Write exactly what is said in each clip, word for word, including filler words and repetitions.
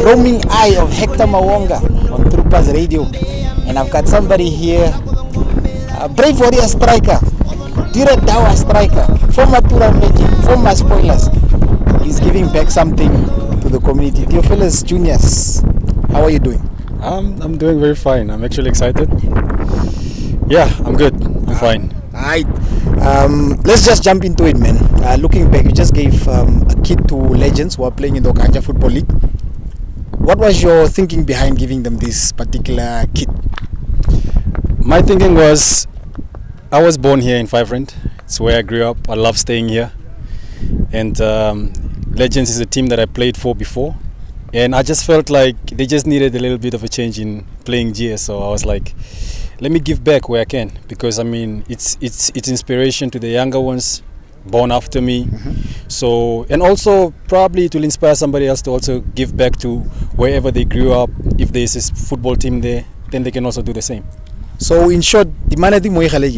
roaming eye of Hector Mawonga on Thru Pass Radio, and I've got somebody here, a brave warrior striker, Dire Dawa striker, former Tura Magic, former Spoilers. He's giving back something to the community. Theophilus Junias, how are you doing? Um, I'm doing very fine. I'm actually excited. Yeah, I'm good. I'm uh, fine. Alright, um, let's just jump into it, man. Uh, looking back, you just gave um, a kit to Legends who are playing in the Okahandja Football League. What was your thinking behind giving them this particular kit? My thinking was, I was born here in Fiverand. It's where I grew up. I love staying here. And um, Legends is a team that I played for before. And I just felt like they just needed a little bit of a change in playing G S. So I was like, let me give back where I can, because I mean it's it's it's inspiration to the younger ones born after me. Mm-hmm. So, and also probably it will inspire somebody else to also give back to wherever they grew up. If there's a football team there, then they can also do the same. So in short, the man di moy khale gi.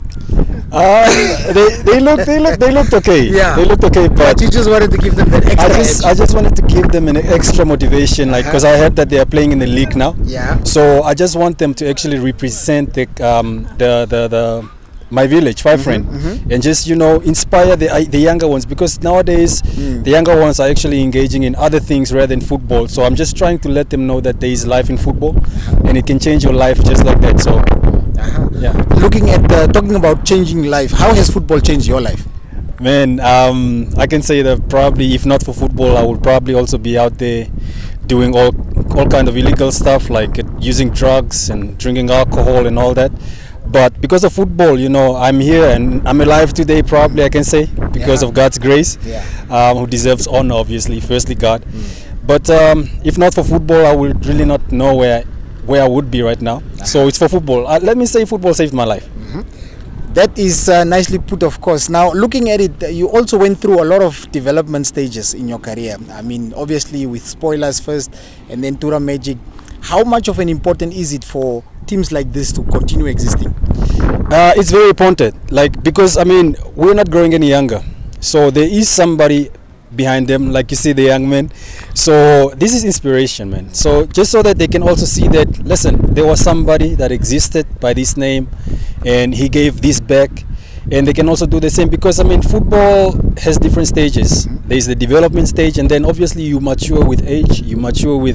Uh, they they looked they looked they looked okay. Yeah, they looked okay. But, but you just wanted to give them that extra. I just edge. I just wanted to give them an extra motivation, like because uh-huh. I heard that they are playing in the league now. Yeah. So I just want them to actually represent the um the the, the my village, Fiverand, mm-hmm, mm-hmm. and just you know inspire the uh, the younger ones, because nowadays mm. the younger ones are actually engaging in other things rather than football. So I'm just trying to let them know that there is life in football, and it can change your life just like that. So. Uh-huh. Yeah. Looking at uh, talking about changing life, how has football changed your life? Man, um, I can say that probably if not for football, I would probably also be out there doing all all kind of illegal stuff, like uh, using drugs and drinking alcohol and all that. But because of football, you know, I'm here and I'm alive today. Probably I can say because yeah. of God's grace, yeah. um, who deserves honor, obviously. Firstly, God. Mm. But um, if not for football, I would really not know where. where I would be right now. Uh-huh. So it's for football. Uh, let me say football saved my life. Mm-hmm. That is uh, nicely put, of course. Now, looking at it, uh, you also went through a lot of development stages in your career. I mean, obviously with Spoilers first and then Tura Magic. How much of an important is it for teams like this to continue existing? Uh, it's very important, like, because I mean, we're not growing any younger. So there is somebody behind them, like you see the young men. So this is inspiration, man. So just so that they can also see that, listen, there was somebody that existed by this name and he gave this back, and they can also do the same, because I mean football has different stages. There's the development stage, and then obviously you mature with age, you mature with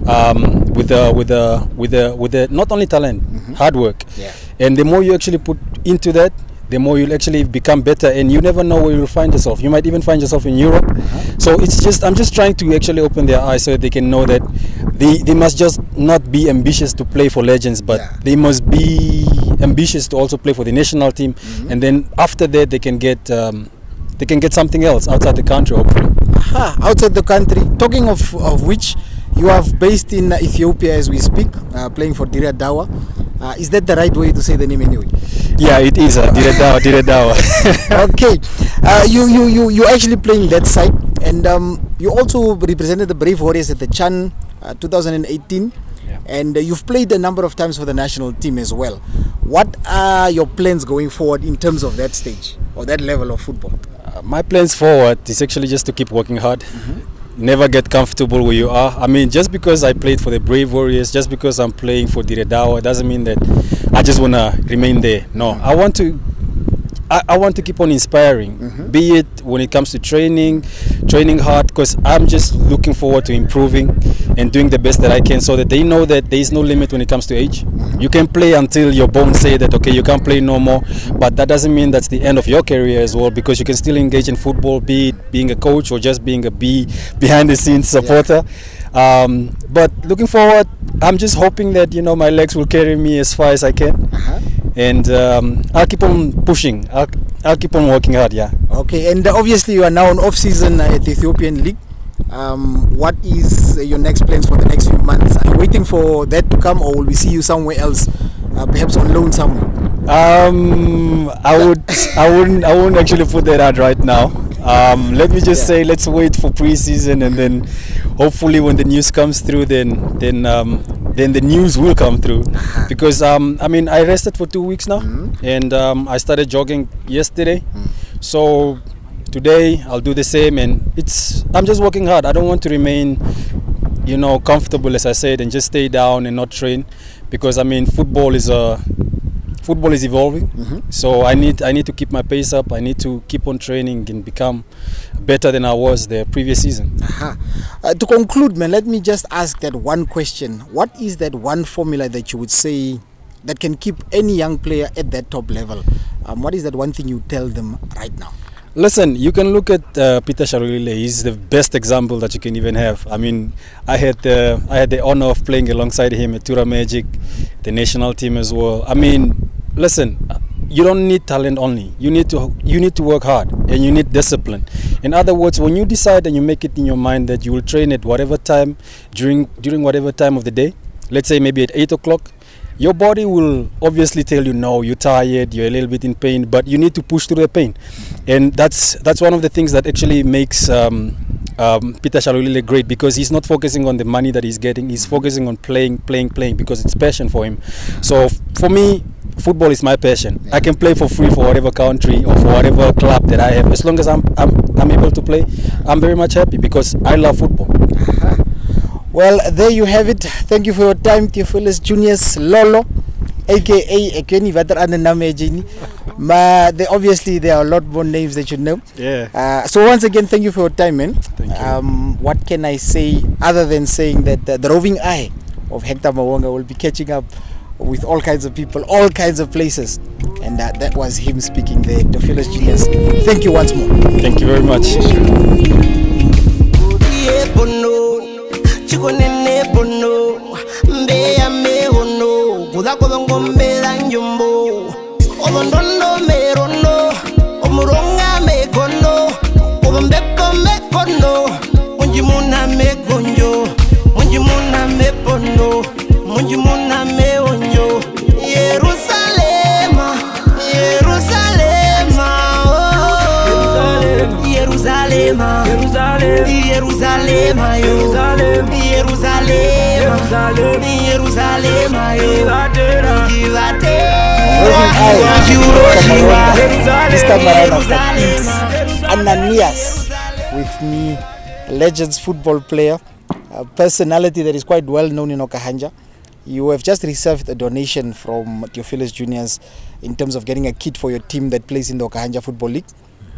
um, with the with the with the with the not only talent, mm-hmm. hard work. Yeah. And the more you actually put into that, the more you'll actually become better, and you never know where you'll find yourself. You might even find yourself in Europe. Uh-huh. So it's just, I'm just trying to actually open their eyes so that they can know that they, they must just not be ambitious to play for Legends, but yeah. they must be ambitious to also play for the national team. Mm-hmm. And then after that, they can get um, they can get something else outside the country, hopefully. Aha, outside the country. Talking of, of which, you are based in Ethiopia as we speak, uh, playing for Dire Dawa. Uh, is that the right way to say the name anyway? Yeah, it is. Uh, Dire Dawa, Dire Dawa. Okay, uh, you you you you actually playing that side, and um, you also represented the Brave Warriors at the Chan uh, two thousand eighteen, yeah. and uh, you've played a number of times for the national team as well. What are your plans going forward in terms of that stage or that level of football? Uh, my plans forward is actually just to keep working hard. Mm-hmm. Never get comfortable where you are. I mean, just because I played for the Brave Warriors, just because I'm playing for Dire Dawa, doesn't mean that I just want to remain there. No, I want to I, I want to keep on inspiring, mm-hmm. be it when it comes to training, training hard, because I'm just looking forward to improving and doing the best that I can, so that they know that there is no limit when it comes to age. Mm-hmm. You can play until your bones say that, okay, you can't play no more, but that doesn't mean that's the end of your career as well, because you can still engage in football, be it being a coach or just being a be behind the scenes supporter. Yeah. Um, but looking forward, I'm just hoping that, you know, my legs will carry me as far as I can. Uh-huh. And um, I'll keep on pushing. I'll, I'll keep on working hard, yeah. Okay, and uh, obviously you are now on off-season uh, at the Ethiopian League. Um, what is uh, your next plans for the next few months? Are you waiting for that to come, or will we see you somewhere else, uh, perhaps on loan somewhere? Um, I would, I wouldn't, I wouldn't actually put that out right now. Um, let me just yeah. say, let's wait for pre-season, and then hopefully when the news comes through, then then um, then the news will come through. Because um, I mean, I rested for two weeks now, mm-hmm. and um, I started jogging yesterday. Mm. So today I'll do the same, and it's I'm just working hard. I don't want to remain you know, comfortable, as I said, and just stay down and not train, because I mean, football is a football is evolving. Mm-hmm. So I need I need to keep my pace up. I need to keep on training and become better than I was the previous season. Uh-huh. Uh, to conclude, man, let me just ask that one question: what is that one formula that you would say that can keep any young player at that top level? Um, what is that one thing you tell them right now? Listen, you can look at uh, Peter Sharulile. He's the best example that you can even have. I mean, I had the I had the honor of playing alongside him at Tura Magic, the national team as well. I mean, listen, you don't need talent only. You need to you need to work hard, and you need discipline. In other words, when you decide and you make it in your mind that you will train at whatever time during during whatever time of the day, let's say maybe at eight o'clock. Your body will obviously tell you, no, you're tired, you're a little bit in pain, but you need to push through the pain. And that's that's one of the things that actually makes um, um, Peter Shalulile great, because he's not focusing on the money that he's getting, he's focusing on playing, playing, playing, because it's passion for him. So f for me, football is my passion. I can play for free for whatever country or for whatever club that I have. As long as I'm, I'm, I'm able to play, I'm very much happy, because I love football. Uh-huh. Well, there you have it. Thank you for your time, Theophilus Junias, Lolo, aka Ekeni Vatarana Namejini. Ma, they, obviously there are a lot more names that you know. Yeah. Uh, so once again, thank you for your time, man. Thank you. Um, what can I say other than saying that uh, the roving eye of Hector Mawonga will be catching up with all kinds of people, all kinds of places, and uh, that was him speaking there, Theophilus Junias. Thank you once more. Thank you very much. Chikonene bono mbeya mehono kudakodongo mbela njumbo obondondo merono omuronga mekono obombepo mekono munjimuna mekonjo munjimuna mepono munjimuna meonjo Yerusalema Yerusalema oh Yerusalema Yerusalema Yerusalema Yerusalema Jerusalem, Jerusalem, Ananias with me, Legends football player, a personality that is quite well known in Okahandja. You have just received a donation from Theophilus Junias in terms of getting a kit for your team that plays in the Okahandja Football League,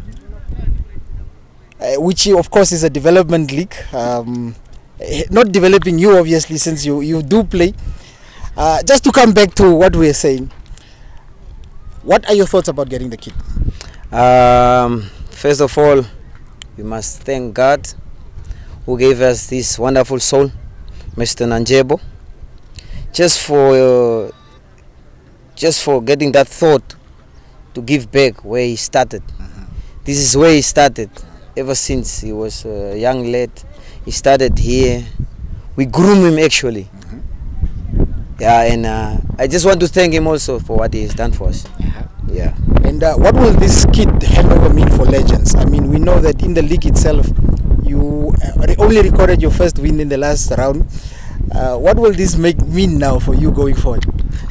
uh, which of course is a development league. Um, not developing you obviously, since you you do play. Uh, just to come back to what we were saying, what are your thoughts about getting the kit? Um, first of all, we must thank God who gave us this wonderful soul, Mister Nandjebo, just for uh, just for getting that thought to give back where he started. Mm-hmm. This is where he started ever since he was a young lad. He started here. We groom him actually. Mm-hmm. Yeah, and uh, I just want to thank him also for what he has done for us. Uh-huh. Yeah. And uh, what will this kit handover mean for Legends? I mean, we know that in the league itself, you uh, only recorded your first win in the last round. Uh, what will this make mean now for you going forward?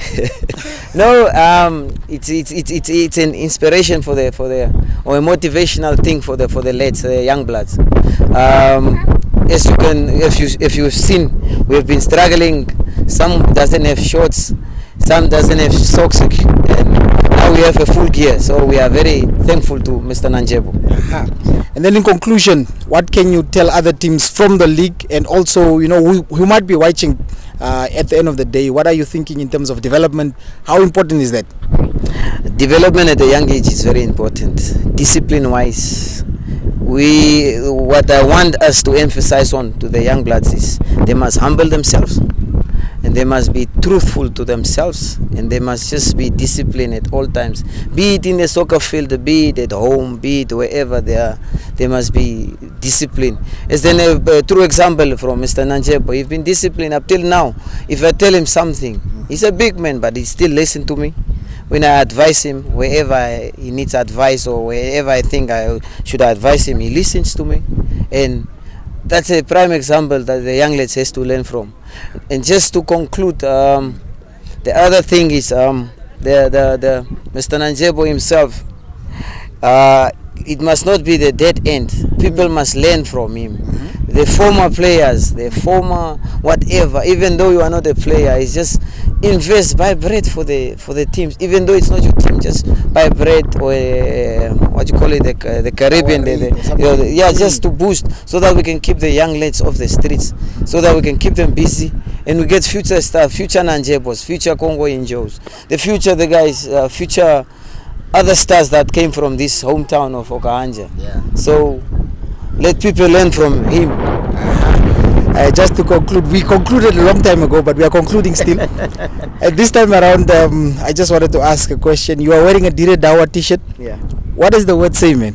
No, um, it's it's it's it's it's an inspiration for the for the or a motivational thing for the for the lads, the young bloods. Um, as you can, if you if you've seen, we've been struggling. Some doesn't have shorts, some doesn't have socks, and now we have a full gear. So we are very thankful to Mister Nandjebo. Uh-huh. And then in conclusion, what can you tell other teams from the league, and also, you know, who, who might be watching uh, at the end of the day? What are you thinking in terms of development? How important is that? Development at a young age is very important. Discipline-wise, we what I want us to emphasize on to the young bloods is they must humble themselves, and they must be truthful to themselves, and they must just be disciplined at all times, be it in the soccer field, be it at home, be it wherever they are. They must be disciplined. As then a, a true example from Mister Nandjebo, he's been disciplined up till now. If I tell him something, he's a big man, but he still listens to me. When I advise him, wherever I, he needs advice, or wherever I think I should advise him, he listens to me. And that's a prime example that the young lads has to learn from. And just to conclude, um, the other thing is um, the, the, the Mister Nandjebo himself, uh, it must not be the dead end. People must learn from him. the former players, the former whatever, even though you are not a player, it's just invest, buy bread for the for the teams, even though it's not your team, just buy bread or uh, what you call it, the, the Caribbean, the, the, you know, the, yeah, just to boost, so that we can keep the young lads off the streets, so that we can keep them busy, and we get future stuff, future Nandjebos, future Congo Injos, the future, the guys, uh, future other stars that came from this hometown of Okahandja. Yeah. So let people learn from him. Uh, just to conclude, we concluded a long time ago, but we are concluding still. At this time around, um, I just wanted to ask a question. You are wearing a Dire Dawa t-shirt. Yeah. What does the word say, man?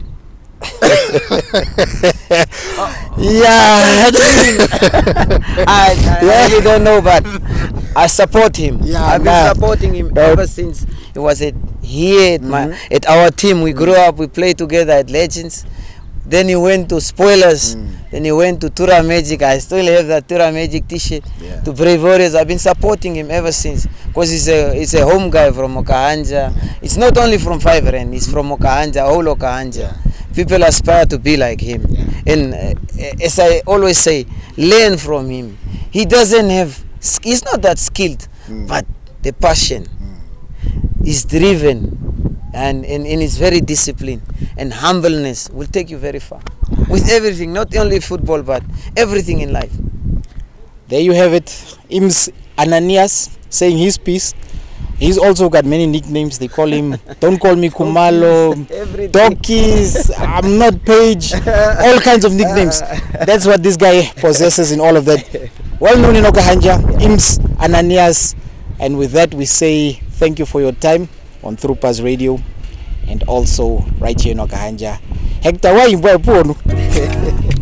Yeah. I, I Yeah. really don't know, but I support him. Yeah, I've been nah. supporting him No. ever since it was at here at, my, Mhm. at our team. We grew up, we played together at Legends. Then he went to Spoilers. Mm. Then he went to Tura Magic. I still have that Tura Magic t-shirt. Yeah. To Brave Warriors. I've been supporting him ever since, because he's a he's a home guy from Okahandja. It's not only from Five Rand, he's from Okahandja, whole Okahandja. Yeah. People aspire to be like him. Yeah. And uh, as I always say, learn from him. He doesn't have, sk- he's not that skilled, Mm. but the passion. He's driven, and, and, and he's very disciplined, and humbleness will take you very far with everything, not only football but everything in life. There you have it. Imms Ananias saying his piece. He's also got many nicknames. They call him, don't call me Kumalo, Everything. Donkeys, I'm not Page, all kinds of nicknames. That's what this guy possesses in all of that. Well known in Okahandja, Imms Ananias. And with that, we say thank you for your time on Thru Pass Radio and also right here in Okahandja. Hector, why you